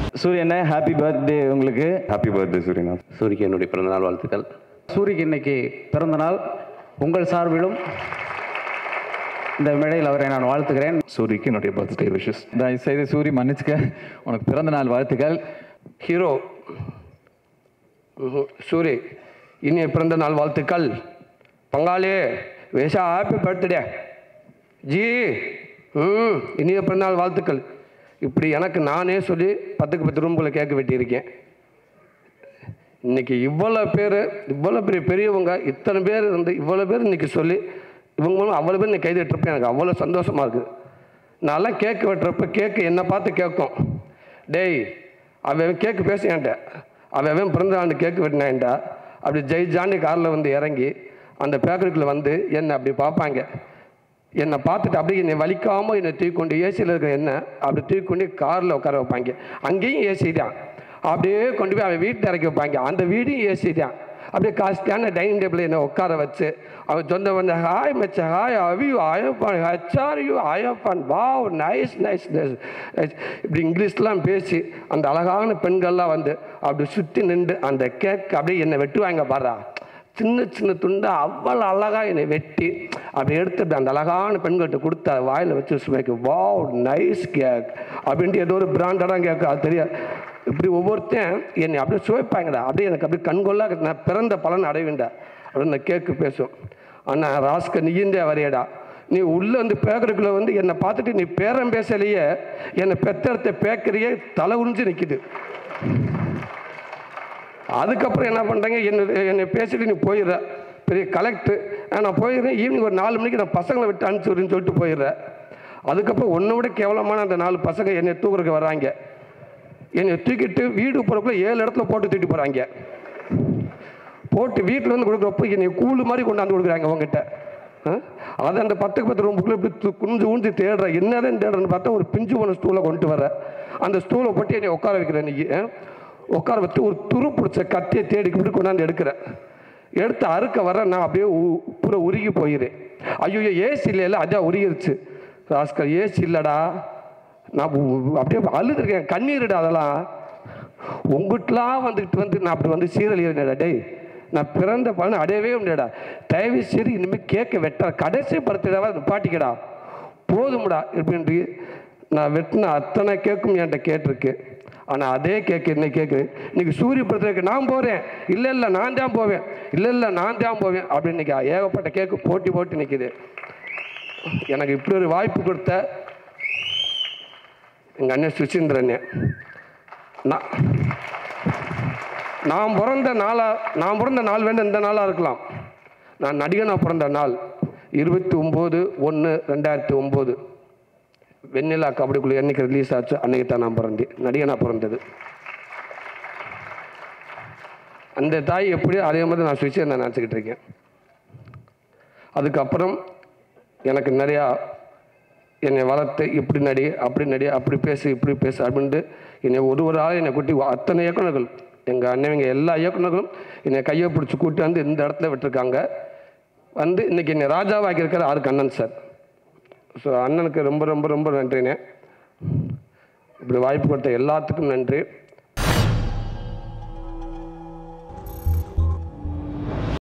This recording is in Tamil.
சூரியண்ணே ஹாப்பி பர்த்டே உங்களுக்கு. ஹாப்பி பர்த்டே சூரியனா. சூரிக்கு என்னுடைய பிறந்தநாள் வாழ்த்துக்கள். சூரிக்கு இன்னைக்கு பிறந்தநாள். உங்கள் சார்பிலும் இந்த மேடையில் அவரை நான் வாழ்த்துக்கிறேன். சூரிக்கு என்னுடைய பர்த்டே விஷஸ். தயவு செய்து சூரி மன்னிச்சுக்க, உனக்கு பிறந்த நாள் வாழ்த்துக்கள். ஹீரோ சூரி இனிய பிறந்த நாள் வாழ்த்துக்கள். பங்காளி வேஷா ஹாப்பி பர்த்டே ஜி. இனிய பிறந்தநாள் வாழ்த்துக்கள். இப்படி எனக்கு நானே சொல்லி 10க்கு 10 ரூம்குள்ளே கேட்க வெட்டியிருக்கேன். இன்றைக்கி இவ்வளோ பேர், இவ்வளோ பெரியவங்க, இத்தனை பேர் இருந்து இவ்வளோ பேர் இன்றைக்கி சொல்லி இவங்க மூலம் அவ்வளோ பேர் இன்றைக்கி கைது வெட்டுறப்ப எனக்கு அவ்வளோ சந்தோஷமாக இருக்குது. நான்லாம் கேக்கு வெட்டுறப்ப கேக்கு என்னை பார்த்து கேட்கும், டேய் அவன் கேக்கு பேசுவேன்ட்ட, அவன் பிறந்த நாள் கேக்கு வெட்டினான்டா. அப்படி ஜெய்ஜாண்டி காரில் வந்து இறங்கி அந்த பேக்கரிக்குள்ளே வந்து என்னை அப்படி பார்ப்பாங்க. என்னை பார்த்துட்டு அப்படியே என்னை வலிக்காமல் என்னை தூக்கி கொண்டு ஏசியில் இருக்கிற என்ன அப்படி தூக்கி கொண்டு காரில் உட்கார வைப்பாங்க. அங்கேயும் ஏசி தான். அப்படியே கொண்டு போய் அவன் வீட்டில் இறக்கி வைப்பாங்க. அந்த வீடும் ஏசி தான். அப்படியே காஸ்ட்லியான டைனிங் டேபிளில் என்னை உட்கார வச்சு அவன் சொந்த வந்து ஹாய் மச்ச, hi how are you, Ayyappan, how are you, Ayyappan, wow, nice nice nice nice இப்படி இங்கிலீஷ்லாம் பேசி அந்த அழகான பெண்கள்லாம் வந்து அப்படி சுற்றி நின்று அந்த கேக் அப்படியே என்னை வெட்டுவாங்க பாரா. சின்ன சின்ன துண்டை அவ்வளோ அழகாக என்னை வெட்டி அப்படி எடுத்துட்டு அந்த அழகான பெண்கள்கிட்ட கொடுத்து அதை வாயில் வச்சு சுமைக்கு வாவ் நைஸ் கேக் அப்படின்ட்டு ஏதோ ஒரு பிராண்டடாக கேட்க அது தெரியாது. இப்படி ஒவ்வொருத்தையும் என்னை அப்படியே சுவைப்பாங்கடா. அப்படியே எனக்கு அப்படியே கண்கொள்ளா நான் பிறந்த பலன் அடைவேண்டா அப்படின்னு அந்த கேக்கு பேசும். ஆனால் ராஸ்க நீந்தே வரையடா, நீ உள்ளே வந்து பேக்கரிக்குள்ளே வந்து என்னை பார்த்துட்டு நீ பேரம் பேசலையே, என்னை பெத்தெடுத்த பேக்கரியே தலை உறிஞ்சு நிற்கிது. அதுக்கப்புறம் என்ன பண்ணுறாங்க, என்னை பேசிட்டு நீ போயிடுற பெரிய கலெக்டர். நான் போயிடுறேன் ஈவினிங் ஒரு 4 மணிக்கு நான் பசங்களை விட்டு அனுப்பிச்சுடுன்னு சொல்லிட்டு போயிடுறேன். அதுக்கப்புறம் ஒன்றை விட கேவலமான அந்த 4 பசங்க என்னை தூக்குறதுக்கு வராங்க. என்னை தூக்கிட்டு வீடு போகிறக்குள்ள 7 இடத்துல போட்டு தூக்கிட்டு போகிறாங்க. போட்டு வீட்டில் வந்து கொடுக்குறப்போ என்னை கூழு மாதிரி கொண்டாந்து கொடுக்குறாங்க அவங்ககிட்ட. அதை அந்த 10க்கு 10 ரூமுக்குள்ளே இப்படி குஞ்சு ஊஞ்சி தேடுறேன். என்னதான் தேடுறேன்னு பார்த்தா ஒரு பிஞ்சு போன ஸ்டூலை கொண்டு வர அந்த ஸ்டூலை போட்டு என்னை உட்கார வைக்கிறேன். இன்னைக்கு உட்கார வச்சு ஒரு துரு பிடிச்ச கத்தியை தேடிக்கிட்டு கொண்டாந்து எடுக்கிறேன். எடுத்து அறுக்க வர நான் அப்படியே பூரா உருகி போயிடுறேன். ஐயோ ஏசி இல்லை, அதான் உருகிருச்சு. ராஸ்கர் ஏசி இல்லைடா, நான் அப்படியே அழுதுருக்கேன், கண்ணீருடா. அதெல்லாம் உங்ககிட்டலாம் வந்துக்கிட்டு வந்து நான் அப்படி வந்து சீரழிடா. டேய் நான் பிறந்த பலன் அடையவே முடியாடா. தயவு சரி இனிமேல் கேட்க வெட்ட கடைசி படுத்திடாவா நிப்பாட்டிக்கடா, போதும்டா இப்படின்ட்டு நான் வெட்டின அத்தனை கேட்கும் என்கிட்ட கேட்டிருக்கு. ஆனால் அதே கேட்கு என்ன கேட்கு, இன்றைக்கி சூரிய படத்துக்கு நான் போகிறேன், இல்லை நான் தான் போவேன், இல்லை நான் தான் போவேன் அப்படின்னு இன்றைக்கி ஏகப்பட்ட கேக்கு போட்டி போட்டு நிற்கிது. எனக்கு இப்படி ஒரு வாய்ப்பு கொடுத்த எங்கள் அண்ணன் சுசீந்திரன், நான் பிறந்த நாள் வேண்டாம் இந்த நாளாக இருக்கலாம். நான் நடிகனாக பிறந்த நாள் 29/1/2009 வெண்ணிலா கபடிக்குள்ளே என்னைக்கு ரிலீஸ் ஆச்சு அன்னைக்கு தான் நான் பிறந்தேன், நடிகனாக பிறந்தது. அந்த தாய் எப்படியோ அதே மாதிரி நான் சுவிட்சை நான் நினச்சிக்கிட்டு இருக்கேன். அதுக்கப்புறம் எனக்கு நிறையா என்னை வளர்த்து இப்படி நடி அப்படி பேசு இப்படி பேசு அப்படின்ட்டு என்னை ஒரு ஆள் என்னை கூட்டி அத்தனை இயக்குநர்கள், எங்கள் அண்ணவங்க எல்லா இயக்குநர்களும் என்னை கையை பிடிச்சி கூட்டி வந்து இந்த இடத்துல விட்டுருக்காங்க. வந்து இன்றைக்கி என்னை ராஜாவாக்கியிருக்கார் ஆர் கண்ணன் சார். ஸோ அண்ணனுக்கு ரொம்ப ரொம்ப ரொம்ப நன்றிண்ணே. இப்படி வாய்ப்பு கொடுத்த எல்லாத்துக்கும் நன்றி.